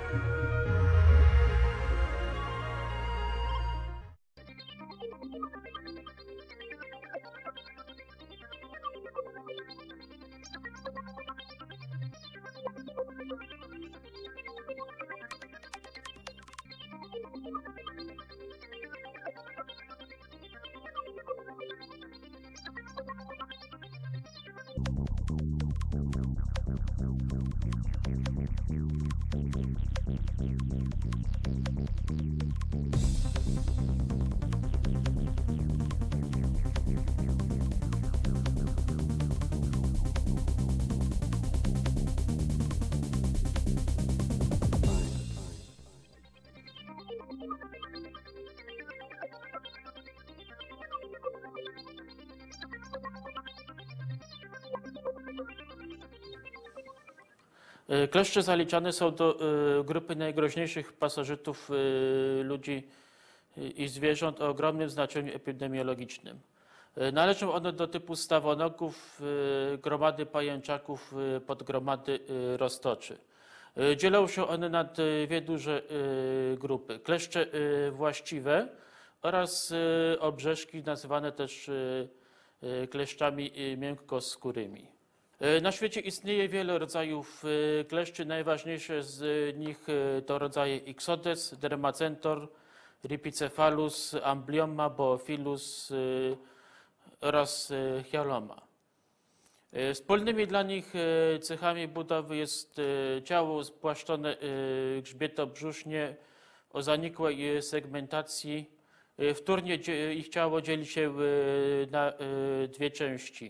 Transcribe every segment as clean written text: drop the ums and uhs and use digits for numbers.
Kleszcze zaliczane są do grupy najgroźniejszych pasożytów ludzi i zwierząt o ogromnym znaczeniu epidemiologicznym. Należą one do typu stawonogów, gromady pajęczaków, podgromady roztoczy. Dzielą się one na dwie duże grupy. Kleszcze właściwe oraz obrzeżki, nazywane też kleszczami miękkoskórymi. Na świecie istnieje wiele rodzajów kleszczy. Najważniejsze z nich to rodzaje Ixodes, Dermacentor, Ripicephalus, Amblyomma, Boophilus oraz Hyaloma. Wspólnymi dla nich cechami budowy jest ciało spłaszczone grzbietobrzusznie o zanikłej segmentacji. Wtórnie ich ciało dzieli się na dwie części.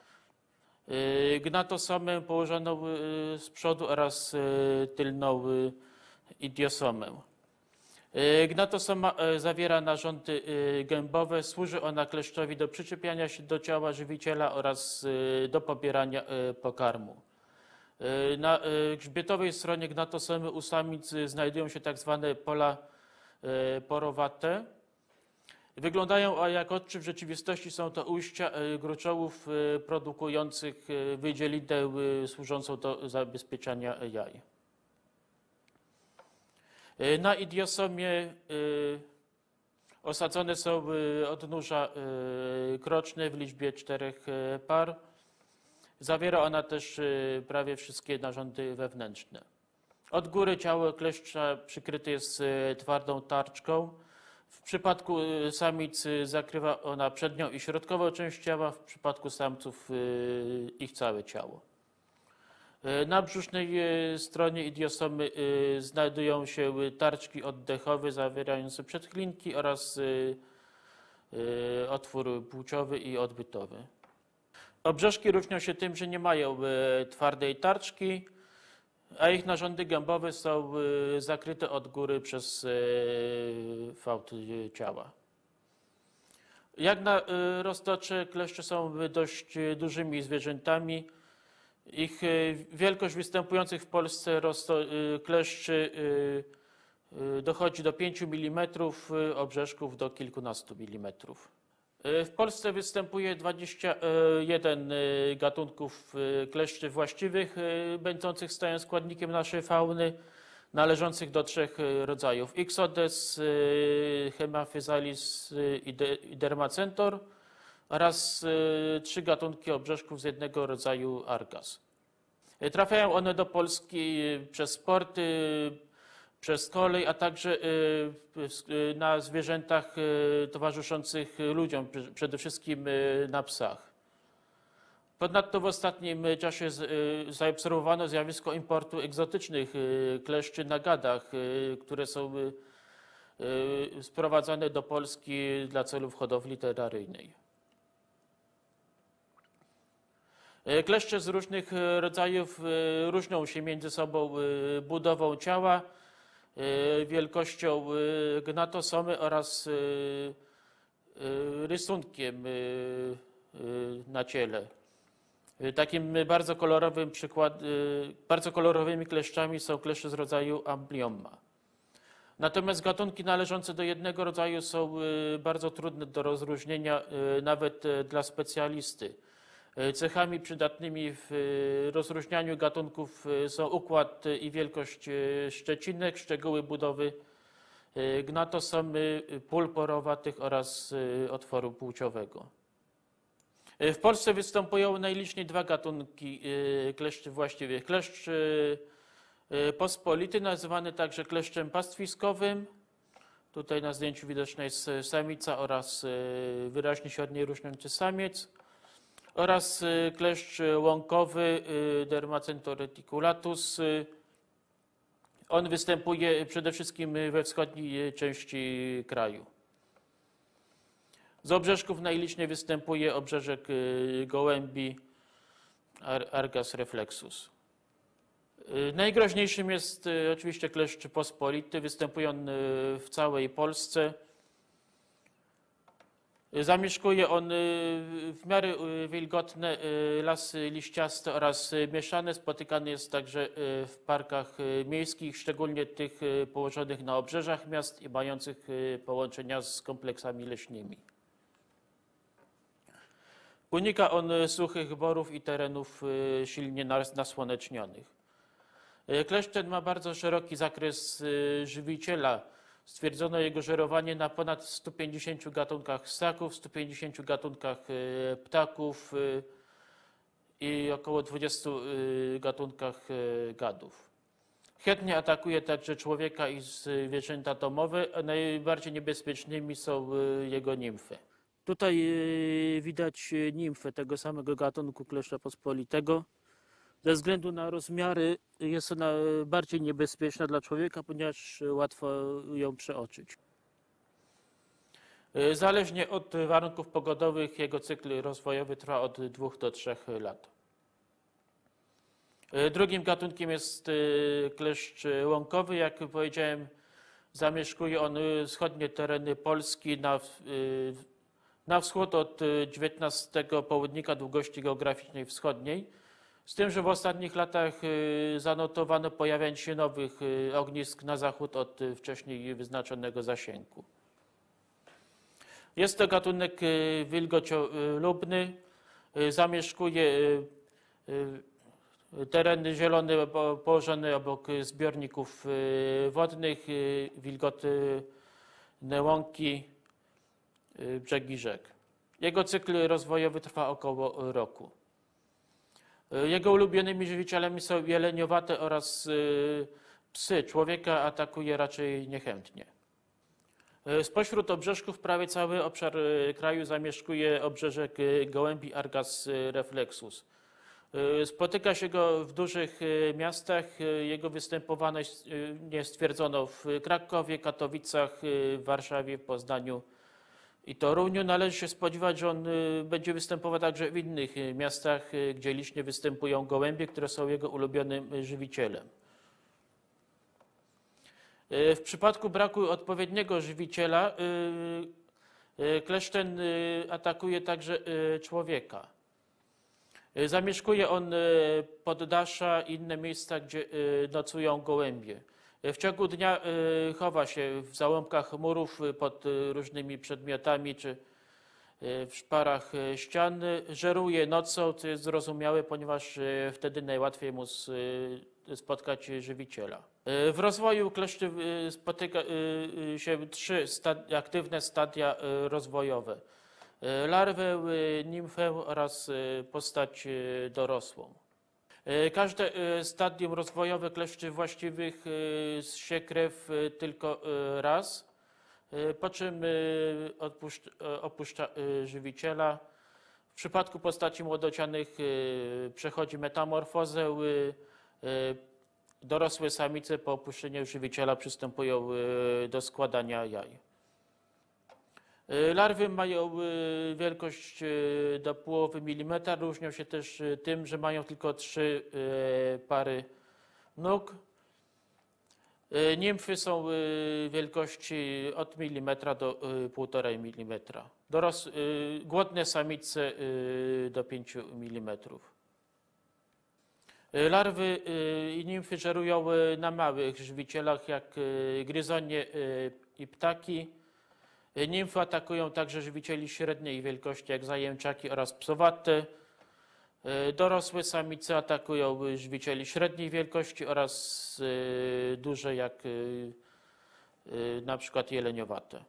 Gnatosomę położoną z przodu oraz tylną idiosomę. Gnatosoma zawiera narządy gębowe. Służy ona kleszczowi do przyczepiania się do ciała żywiciela oraz do pobierania pokarmu. Na grzbietowej stronie gnatosomy u samic znajdują się tak zwane pola porowate. Wyglądają jak oczy, w rzeczywistości są to ujścia gruczołów produkujących wydzielinę służącą do zabezpieczania jaj. Na idiosomie osadzone są odnóża kroczne w liczbie 4 par. Zawiera ona też prawie wszystkie narządy wewnętrzne. Od góry ciało kleszcza przykryte jest twardą tarczką. W przypadku samic zakrywa ona przednią i środkową część ciała, w przypadku samców ich całe ciało. Na brzusznej stronie idiosomy znajdują się tarczki oddechowe zawierające przedchlinki oraz otwór płciowy i odbytowy. Obrzeżki różnią się tym, że nie mają twardej tarczki, a ich narządy gębowe są zakryte od góry przez fałd ciała. Jak na roztocze, kleszcze są dość dużymi zwierzętami. Ich wielkość występujących w Polsce kleszczy dochodzi do 5 mm, obrzeżków do kilkunastu milimetrów. W Polsce występuje 21 gatunków kleszczy właściwych, będących stałym składnikiem naszej fauny, należących do 3 rodzajów: Ixodes, Hemaphysalis i Dermacentor oraz 3 gatunki obrzeżków z jednego rodzaju Argas. Trafiają one do Polski przez porty, przez kolej, a także na zwierzętach towarzyszących ludziom, przede wszystkim na psach. Ponadto w ostatnim czasie zaobserwowano zjawisko importu egzotycznych kleszczy na gadach, które są sprowadzane do Polski dla celów hodowli teraryjnej. Kleszcze z różnych rodzajów różnią się między sobą budową ciała, wielkością gnatosomy oraz rysunkiem na ciele. Takim bardzo kolorowymi kleszczami są kleszcze z rodzaju Amblyomma. Natomiast gatunki należące do jednego rodzaju są bardzo trudne do rozróżnienia nawet dla specjalisty. Cechami przydatnymi w rozróżnianiu gatunków są układ i wielkość szczecinek, szczegóły budowy gnatosomy, pól porowatych oraz otworu płciowego. W Polsce występują najliczniej dwa gatunki kleszczy właściwych. Kleszcz pospolity, nazywany także kleszczem pastwiskowym. Tutaj na zdjęciu widoczna jest samica oraz wyraźnie się od niej różniący samiec. Oraz kleszcz łąkowy Dermacentor reticulatus. On występuje przede wszystkim we wschodniej części kraju. Z obrzeżków najliczniej występuje obrzeżek gołębi Argas reflexus. Najgroźniejszym jest oczywiście kleszcz pospolity. Występuje on w całej Polsce. Zamieszkuje on w miarę wilgotne lasy liściaste oraz mieszane. Spotykany jest także w parkach miejskich, szczególnie tych położonych na obrzeżach miast i mających połączenia z kompleksami leśnymi. Unika on suchych borów i terenów silnie nasłonecznionych. Kleszcz ten ma bardzo szeroki zakres żywiciela. Stwierdzono jego żerowanie na ponad 150 gatunkach ssaków, 150 gatunkach ptaków i około 20 gatunkach gadów. Chętnie atakuje także człowieka i zwierzęta domowe, a najbardziej niebezpiecznymi są jego nimfy. Tutaj widać nimfę tego samego gatunku kleszcza pospolitego. Ze względu na rozmiary jest ona bardziej niebezpieczna dla człowieka, ponieważ łatwo ją przeoczyć. Zależnie od warunków pogodowych jego cykl rozwojowy trwa od 2 do 3 lat. Drugim gatunkiem jest kleszcz łąkowy. Jak powiedziałem, zamieszkuje on wschodnie tereny Polski na wschód od XIX południka długości geograficznej wschodniej. Z tym, że w ostatnich latach zanotowano pojawianie się nowych ognisk na zachód od wcześniej wyznaczonego zasięgu. Jest to gatunek wilgociolubny. Zamieszkuje tereny zielone położone obok zbiorników wodnych, wilgotne łąki, brzegi rzek. Jego cykl rozwojowy trwa około roku. Jego ulubionymi żywicielami są jeleniowate oraz psy. Człowieka atakuje raczej niechętnie. Spośród obrzeżków prawie cały obszar kraju zamieszkuje obrzeżek gołębi Argas reflexus. Spotyka się go w dużych miastach. Jego występowanie nie stwierdzono w Krakowie, Katowicach, Warszawie, Poznaniu i Toruniu. Należy się spodziewać, że on będzie występował także w innych miastach, gdzie licznie występują gołębie, które są jego ulubionym żywicielem. W przypadku braku odpowiedniego żywiciela kleszcz ten atakuje także człowieka. Zamieszkuje on poddasza i inne miejsca, gdzie nocują gołębie. W ciągu dnia chowa się w załomkach murów, pod różnymi przedmiotami czy w szparach ścian. Żeruje nocą, co jest zrozumiałe, ponieważ wtedy najłatwiej mu spotkać żywiciela. W rozwoju kleszczy spotyka się 3 aktywne stadia rozwojowe. Larwę, nimfę oraz postać dorosłą. Każde stadium rozwojowe kleszczy właściwych ssie krew tylko raz, po czym opuszcza żywiciela. W przypadku postaci młodocianych przechodzi metamorfozę. Dorosłe samice po opuszczeniu żywiciela przystępują do składania jaj. Larwy mają wielkość do połowy milimetra. Różnią się też tym, że mają tylko 3 pary nóg. Nimfy są wielkości od milimetra do 1,5 mm. Głodne samice do 5 mm. Larwy i nimfy żerują na małych żywicielach, jak gryzonie i ptaki. Nimfy atakują także żywicieli średniej wielkości, jak zajęczaki oraz psowate. Dorosłe samice atakują żywicieli średniej wielkości oraz duże, jak na przykład jeleniowate.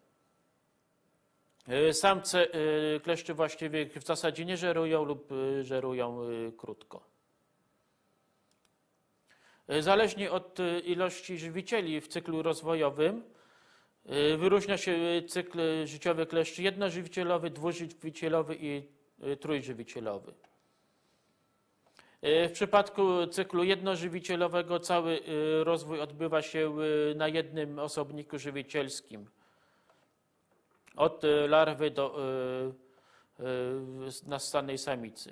Samce kleszczy właściwych w zasadzie nie żerują lub żerują krótko. Zależnie od ilości żywicieli w cyklu rozwojowym wyróżnia się cykl życiowy kleszczy jednożywicielowy, dwużywicielowy i trójżywicielowy. W przypadku cyklu jednożywicielowego cały rozwój odbywa się na jednym osobniku żywicielskim. Od larwy do nassanej samicy.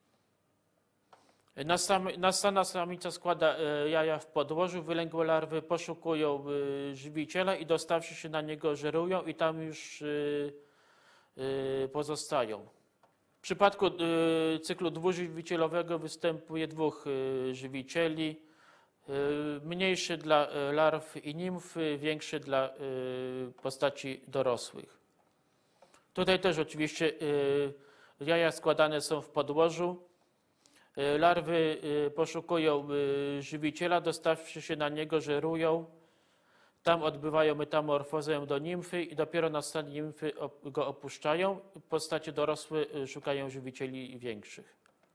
Nassana samica składa jaja w podłożu, wylęgłe larwy poszukują żywiciela i dostawszy się na niego żerują i tam już pozostają. W przypadku cyklu dwużywicielowego występuje dwóch żywicieli, mniejszy dla larw i nimf, większy dla postaci dorosłych. Tutaj też oczywiście jaja składane są w podłożu. Larwy poszukują żywiciela, dostawszy się na niego, żerują. Tam odbywają metamorfozę do nimfy i dopiero na stanie nimfy go opuszczają. Postacie dorosłe szukają żywicieli większych.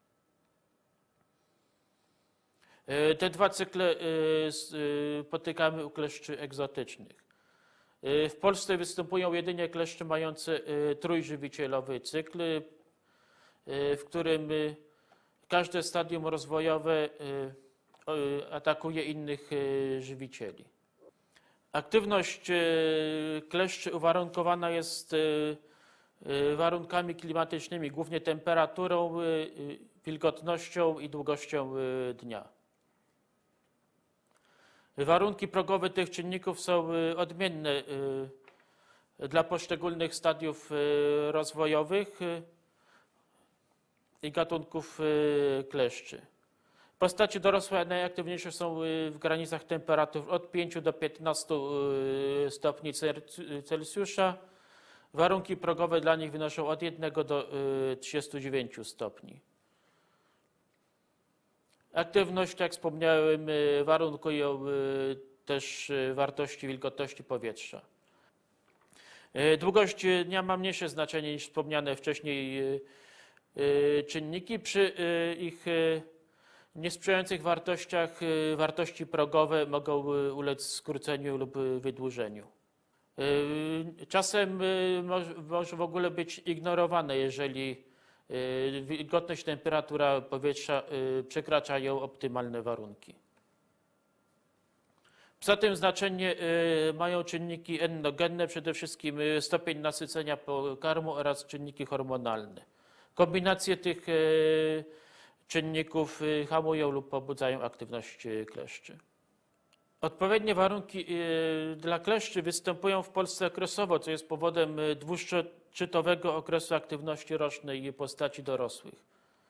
Te dwa cykle spotykamy u kleszczy egzotycznych. W Polsce występują jedynie kleszcze mające trójżywicielowy cykl, w którym każde stadium rozwojowe atakuje innych żywicieli. Aktywność kleszczy uwarunkowana jest warunkami klimatycznymi, głównie temperaturą, wilgotnością i długością dnia. Warunki progowe tych czynników są odmienne dla poszczególnych stadiów rozwojowych i gatunków kleszczy. Postacie dorosłe najaktywniejsze są w granicach temperatur od 5 do 15 stopni Celsjusza. Warunki progowe dla nich wynoszą od 1 do 39 stopni. Aktywność, jak wspomniałem, warunkują też wartości wilgotności powietrza. Długość dnia ma mniejsze znaczenie niż wspomniane wcześniej czynniki. Przy ich niesprzyjających wartościach wartości progowe mogą ulec skróceniu lub wydłużeniu. Czasem może w ogóle być ignorowane, jeżeli wilgotność, temperatura powietrza przekraczają optymalne warunki. Poza tym znaczenie mają czynniki endogenne, przede wszystkim stopień nasycenia pokarmu oraz czynniki hormonalne. Kombinacje tych czynników hamują lub pobudzają aktywność kleszczy. Odpowiednie warunki dla kleszczy występują w Polsce okresowo, co jest powodem dwuszczytowego okresu aktywności rocznej postaci dorosłych.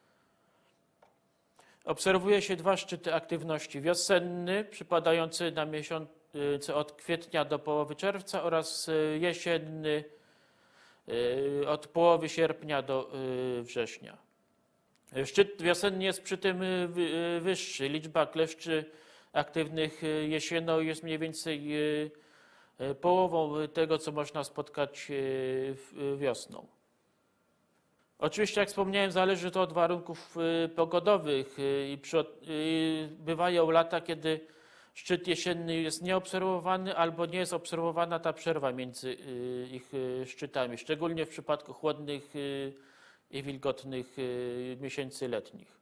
Obserwuje się dwa szczyty aktywności: wiosenny, przypadający na miesiące od kwietnia do połowy czerwca, oraz jesienny od połowy sierpnia do września. Szczyt wiosenny jest przy tym wyższy. Liczba kleszczy aktywnych jesienną jest mniej więcej połową tego, co można spotkać wiosną. Oczywiście, jak wspomniałem, zależy to od warunków pogodowych i bywają lata, kiedy szczyt jesienny jest nieobserwowany albo nie jest obserwowana ta przerwa między ich szczytami, szczególnie w przypadku chłodnych i wilgotnych miesięcy letnich.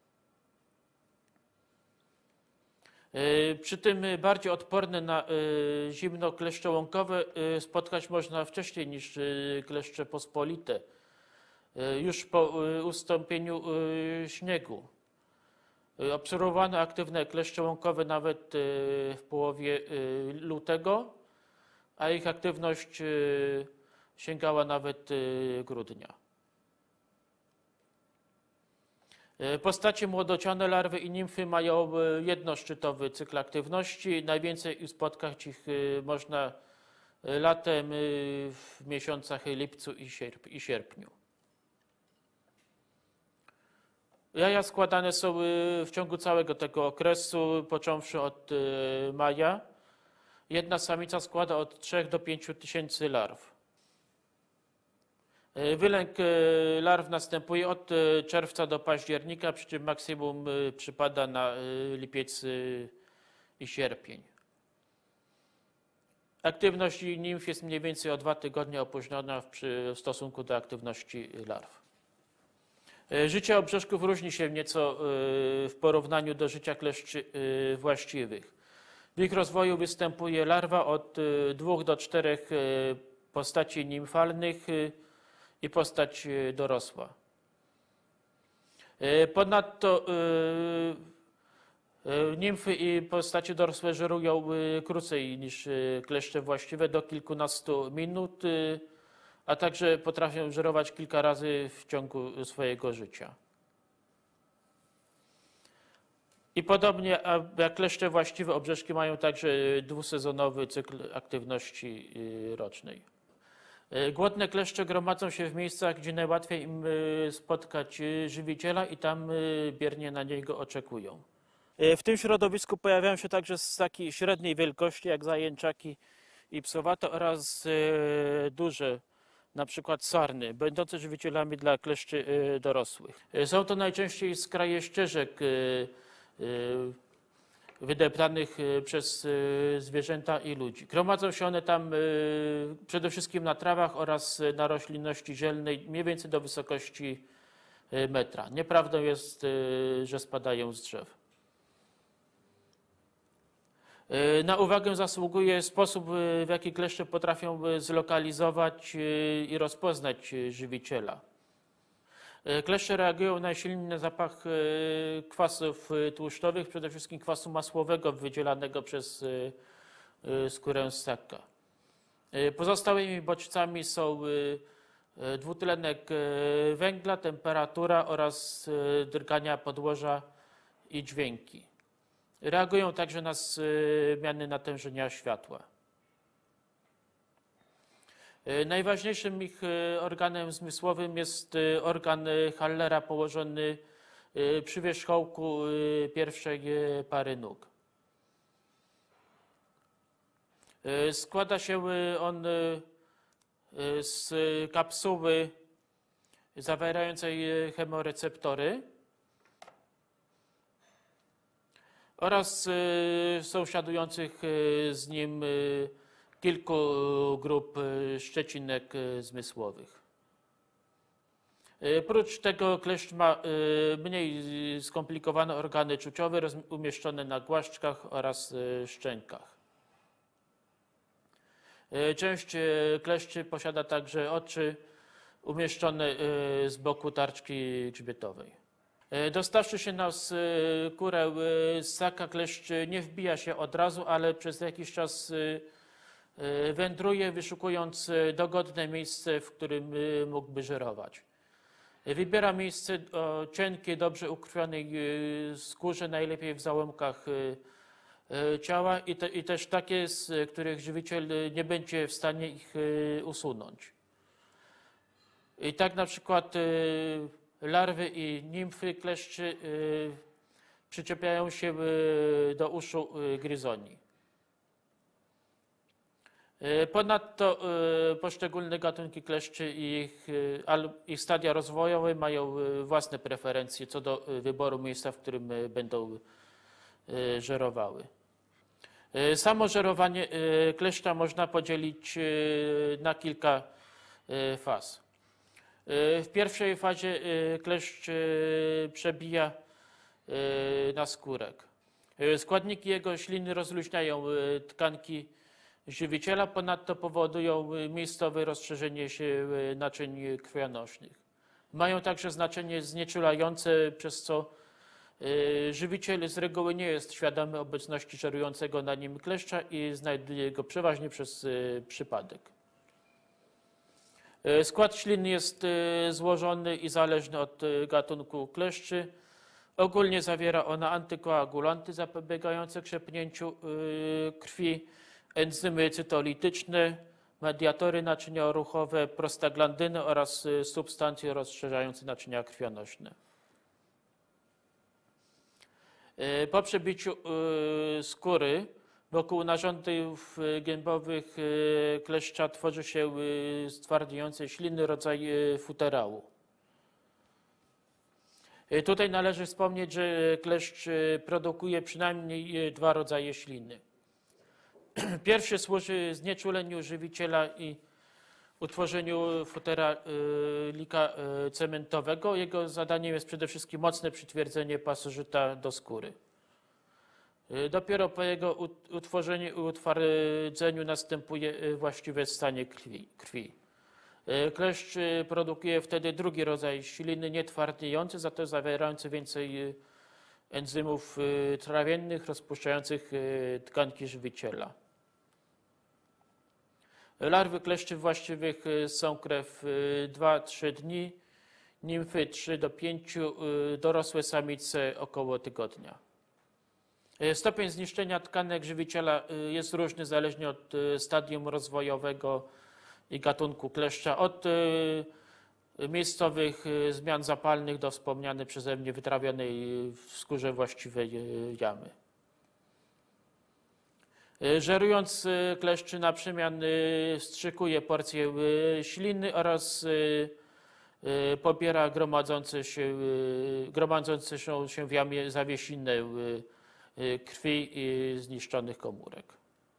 Przy tym bardziej odporne na zimno kleszcze łąkowe spotkać można wcześniej niż kleszcze pospolite, już po ustąpieniu śniegu. Obserwowano aktywne kleszcze łąkowe nawet w połowie lutego, a ich aktywność sięgała nawet grudnia. Postacie młodociane, larwy i nimfy mają jednoszczytowy cykl aktywności. Najwięcej spotkać ich można latem w miesiącach lipcu i sierpniu. Jaja składane są w ciągu całego tego okresu, począwszy od maja. Jedna samica składa od 3 do 5 tysięcy larw. Wylęk larw następuje od czerwca do października, przy czym maksimum przypada na lipiec i sierpień. Aktywność nimf jest mniej więcej o 2 tygodnie opóźniona w stosunku do aktywności larw. Życie obrzeszków różni się nieco w porównaniu do życia kleszczy właściwych. W ich rozwoju występuje larwa od 2 do 4 postaci nimfalnych i postać dorosła. Ponadto nimfy i postacie dorosłe żerują krócej niż kleszcze właściwe, do kilkunastu minut, a także potrafią żerować kilka razy w ciągu swojego życia. I podobnie jak kleszcze właściwe, obrzeszki mają także dwusezonowy cykl aktywności rocznej. Głodne kleszcze gromadzą się w miejscach, gdzie najłatwiej im spotkać żywiciela i tam biernie na niego oczekują. W tym środowisku pojawiają się także ssaki średniej wielkości, jak zajęczaki i psowate, oraz duże, na przykład sarny, będące żywicielami dla kleszczy dorosłych. Są to najczęściej skraje ścieżek wydeptanych przez zwierzęta i ludzi. Gromadzą się one tam przede wszystkim na trawach oraz na roślinności zielnej, mniej więcej do wysokości metra. Nieprawdą jest, że spadają z drzew. Na uwagę zasługuje sposób, w jaki kleszcze potrafią zlokalizować i rozpoznać żywiciela. Kleszcze reagują najsilniej na zapach kwasów tłuszczowych, przede wszystkim kwasu masłowego wydzielanego przez skórę ssaka. Pozostałymi bodźcami są dwutlenek węgla, temperatura oraz drgania podłoża i dźwięki. Reagują także na zmiany natężenia światła. Najważniejszym ich organem zmysłowym jest organ Hallera położony przy wierzchołku pierwszej pary nóg. Składa się on z kapsuły zawierającej chemoreceptory oraz sąsiadujących z nim kilku grup szczecinek zmysłowych. Prócz tego kleszcz ma mniej skomplikowane organy czuciowe umieszczone na głaszczkach oraz szczękach. Część kleszczy posiada także oczy umieszczone z boku tarczki grzbietowej. Dostawszy się na skórę ssaka, kleszcz nie wbija się od razu, ale przez jakiś czas wędruje, wyszukując dogodne miejsce, w którym mógłby żerować. Wybiera miejsce o cienkiej, dobrze ukrwionej skórze, najlepiej w załomkach ciała i też takie, z których żywiciel nie będzie w stanie ich usunąć. I tak na przykład larwy i nimfy kleszczy przyczepiają się do uszu gryzoni. Ponadto poszczególne gatunki kleszczy i ich stadia rozwojowe mają własne preferencje co do wyboru miejsca, w którym będą żerowały. Samo żerowanie kleszcza można podzielić na kilka faz. W pierwszej fazie kleszcz przebija naskórek. Składniki jego śliny rozluźniają tkanki żywiciela, ponadto powodują miejscowe rozszerzenie się naczyń krwionośnych. Mają także znaczenie znieczulające, przez co żywiciel z reguły nie jest świadomy obecności żerującego na nim kleszcza i znajduje go przeważnie przez przypadek. Skład śliny jest złożony i zależny od gatunku kleszczy. Ogólnie zawiera ona antykoagulanty zapobiegające krzepnięciu krwi, enzymy cytolityczne, mediatory naczynioruchowe, prostaglandyny oraz substancje rozszerzające naczynia krwionośne. Po przebiciu skóry wokół narządów gębowych kleszcza tworzy się stwardniające śliny, rodzaj futerału. Tutaj należy wspomnieć, że kleszcz produkuje przynajmniej dwa rodzaje śliny. Pierwszy służy znieczuleniu żywiciela i utworzeniu futeralika cementowego. Jego zadaniem jest przede wszystkim mocne przytwierdzenie pasożyta do skóry. Dopiero po jego utworzeniu i utwardzeniu następuje właściwe stanie krwi. Kleszcz produkuje wtedy drugi rodzaj śliny, nietwardniejący, za to zawierający więcej enzymów trawiennych rozpuszczających tkanki żywiciela. Larwy kleszczy właściwych są krew 2-3 dni, nimfy 3 do 5, dorosłe samice około tygodnia. Stopień zniszczenia tkanek żywiciela jest różny zależnie od stadium rozwojowego i gatunku kleszcza, od miejscowych zmian zapalnych do wspomnianej przeze mnie wytrawionej w skórze właściwej jamy. Żerując, kleszcz na przemian wstrzykuje porcję śliny oraz pobiera gromadzące się w jamie zawiesinę krwi zniszczonych komórek.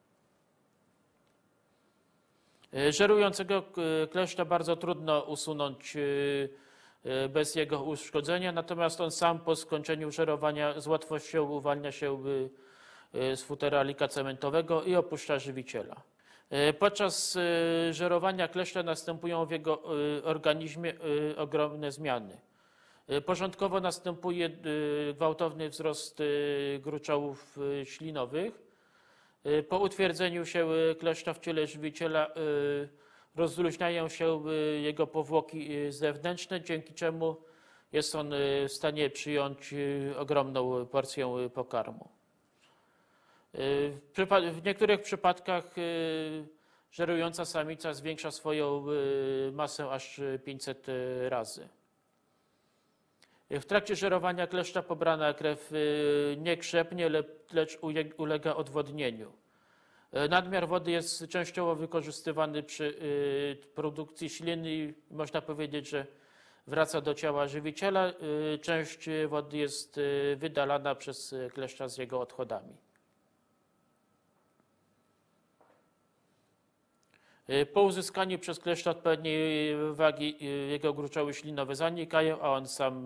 Żerującego kleszcza bardzo trudno usunąć bez jego uszkodzenia, natomiast on sam po skończeniu żerowania z łatwością uwalnia się z futeralika cementowego i opuszcza żywiciela. Podczas żerowania kleszcza następują w jego organizmie ogromne zmiany. Początkowo następuje gwałtowny wzrost gruczołów ślinowych. Po utwierdzeniu się kleszcza w ciele żywiciela rozluźniają się jego powłoki zewnętrzne, dzięki czemu jest on w stanie przyjąć ogromną porcję pokarmu. W niektórych przypadkach żerująca samica zwiększa swoją masę aż 500 razy. W trakcie żerowania kleszcza pobrana krew nie krzepnie, lecz ulega odwodnieniu. Nadmiar wody jest częściowo wykorzystywany przy produkcji śliny i można powiedzieć, że wraca do ciała żywiciela. Część wody jest wydalana przez kleszcza z jego odchodami. Po uzyskaniu przez kleszcza odpowiedniej wagi jego gruczoły ślinowe zanikają, a on sam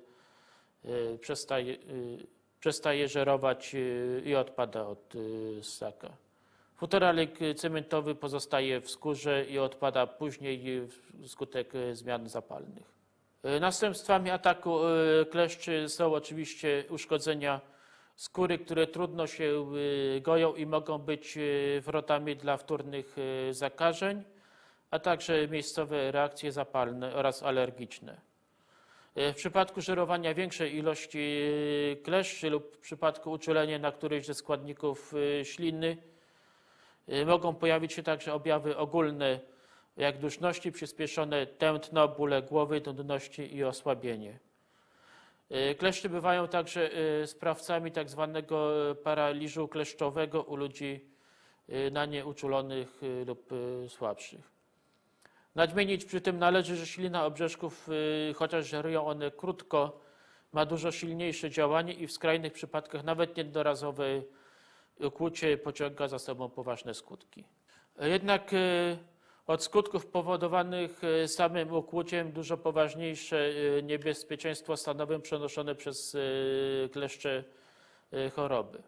przestaje żerować i odpada od ssaka. Futeralik cementowy pozostaje w skórze i odpada później wskutek zmian zapalnych. Następstwami ataku kleszczy są oczywiście uszkodzenia skóry, które trudno się goją i mogą być wrotami dla wtórnych zakażeń, a także miejscowe reakcje zapalne oraz alergiczne. W przypadku żerowania większej ilości kleszczy lub w przypadku uczulenia na któryś ze składników śliny mogą pojawić się także objawy ogólne, jak duszności, przyspieszone tętno, bóle głowy, nudności i osłabienie. Kleszcze bywają także sprawcami tak zwanego paraliżu kleszczowego u ludzi na nie uczulonych lub słabszych. Nadmienić przy tym należy, że ślina obrzeżków, chociaż żerują one krótko, ma dużo silniejsze działanie i w skrajnych przypadkach nawet jednorazowe ukłucie pociąga za sobą poważne skutki. Jednak od skutków powodowanych samym ukłuciem dużo poważniejsze niebezpieczeństwo stanowią przenoszone przez kleszcze choroby.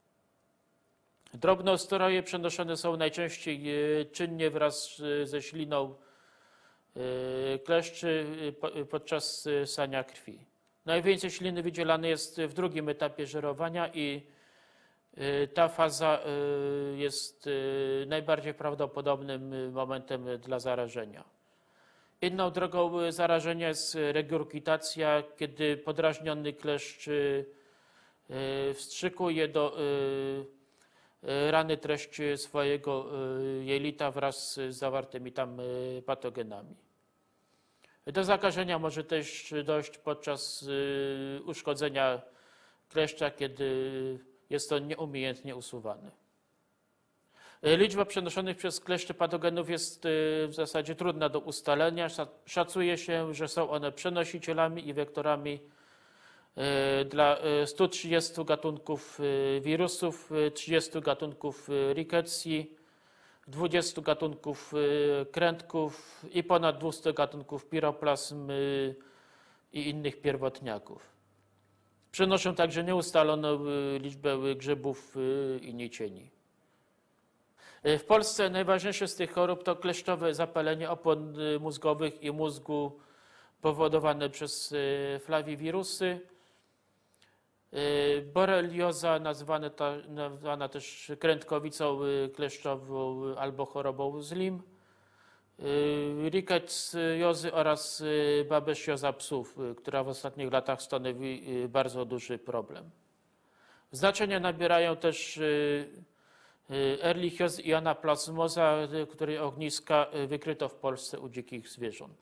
Drobnoustroje przenoszone są najczęściej czynnie wraz ze śliną kleszczy podczas ssania krwi. Najwięcej śliny wydzielane jest w drugim etapie żerowania i ta faza jest najbardziej prawdopodobnym momentem dla zarażenia. Inną drogą zarażenia jest regurgitacja, kiedy podrażniony kleszcz wstrzykuje do rany treść swojego jelita wraz z zawartymi tam patogenami. Do zakażenia może też dojść podczas uszkodzenia kleszcza, kiedy jest on nieumiejętnie usuwany. Liczba przenoszonych przez kleszcze patogenów jest w zasadzie trudna do ustalenia. Szacuje się, że są one przenosicielami i wektorami dla 130 gatunków wirusów, 30 gatunków rickettsi, 20 gatunków krętków i ponad 200 gatunków piroplazm i innych pierwotniaków. Przenoszą także nieustaloną liczbę grzybów i nicieni. W Polsce najważniejsze z tych chorób to kleszczowe zapalenie opon mózgowych i mózgu powodowane przez flawirusy, borelioza nazywana też krętkowicą kleszczową albo chorobą z Lyme, ricketsiozy oraz babesioza psów, która w ostatnich latach stanowi bardzo duży problem. Znaczenia nabierają też ehrlichiozy i anaplasmoza, której ogniska wykryto w Polsce u dzikich zwierząt.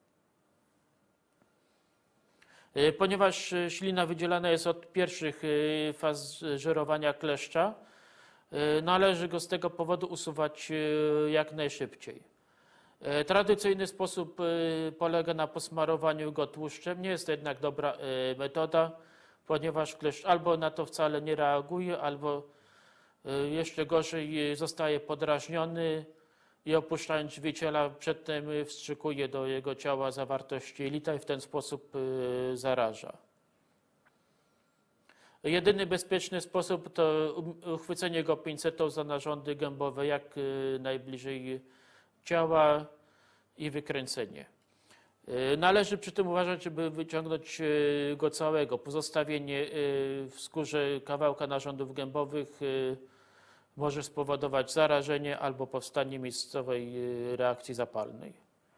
Ponieważ ślina wydzielana jest od pierwszych faz żerowania kleszcza, należy go z tego powodu usuwać jak najszybciej. Tradycyjny sposób polega na posmarowaniu go tłuszczem. Nie jest to jednak dobra metoda, ponieważ kleszcz albo na to wcale nie reaguje, albo jeszcze gorzej zostaje podrażniony i opuszczając żywiciela przedtem wstrzykuje do jego ciała zawartość jelita i w ten sposób zaraża. Jedyny bezpieczny sposób to uchwycenie go pincetą za narządy gębowe jak najbliżej ciała i wykręcenie. Należy przy tym uważać, żeby wyciągnąć go całego. Pozostawienie w skórze kawałka narządów gębowych może spowodować zarażenie albo powstanie miejscowej reakcji zapalnej.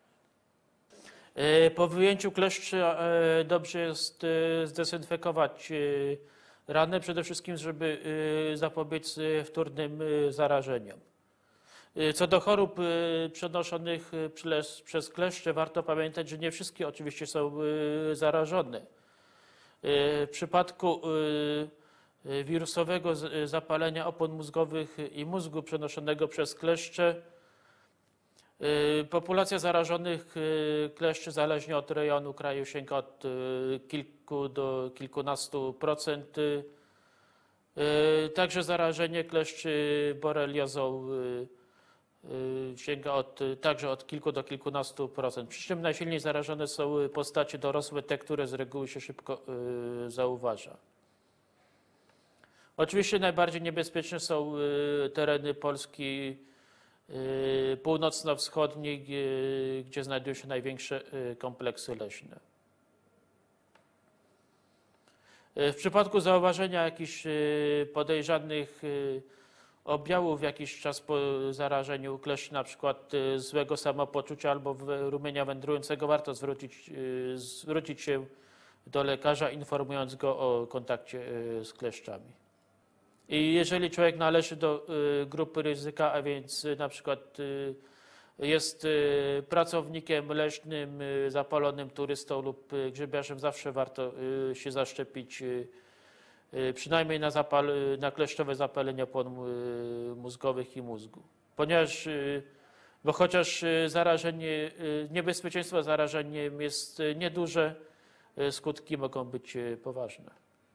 Po wyjęciu kleszczy dobrze jest zdezynfekować ranę, przede wszystkim, żeby zapobiec wtórnym zarażeniom. Co do chorób przenoszonych przez kleszcze, warto pamiętać, że nie wszystkie oczywiście są zarażone. W przypadku wirusowego zapalenia opon mózgowych i mózgu przenoszonego przez kleszcze, populacja zarażonych kleszczy zależnie od rejonu kraju sięga od kilku do kilkunastu procent. Także zarażenie kleszczy boreliozą sięga także od kilku do kilkunastu procent. Przy czym najsilniej zarażone są postacie dorosłe, te, które z reguły się szybko zauważa. Oczywiście najbardziej niebezpieczne są tereny Polski północno-wschodniej, gdzie znajdują się największe kompleksy leśne. W przypadku zauważenia jakichś podejrzanych objawów jakiś czas po zarażeniu kleszczy, na przykład złego samopoczucia albo rumienia wędrującego, warto zwrócić się do lekarza, informując go o kontakcie z kleszczami. I jeżeli człowiek należy do grupy ryzyka, a więc na przykład jest pracownikiem leśnym, zapalonym turystą lub grzybiarzem, zawsze warto się zaszczepić przynajmniej na kleszczowe zapalenie opon mózgowych i mózgu. Bo chociaż niebezpieczeństwo zarażeniem jest nieduże, skutki mogą być poważne.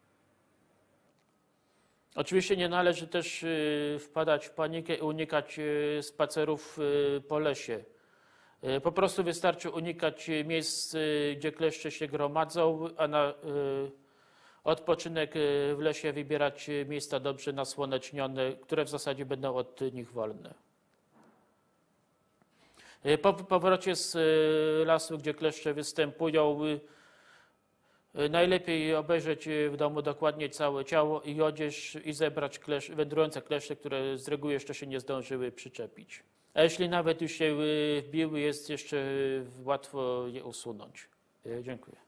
Oczywiście nie należy też wpadać w panikę i unikać spacerów po lesie. Po prostu wystarczy unikać miejsc, gdzie kleszcze się gromadzą, a na odpoczynek w lesie wybierać miejsca dobrze nasłonecznione, które w zasadzie będą od nich wolne. Po powrocie z lasu, gdzie kleszcze występują, najlepiej obejrzeć w domu dokładnie całe ciało i odzież i zebrać wędrujące kleszcze, które z reguły jeszcze się nie zdążyły przyczepić. A jeśli nawet już się wbiły, jest jeszcze łatwo je usunąć. Dziękuję.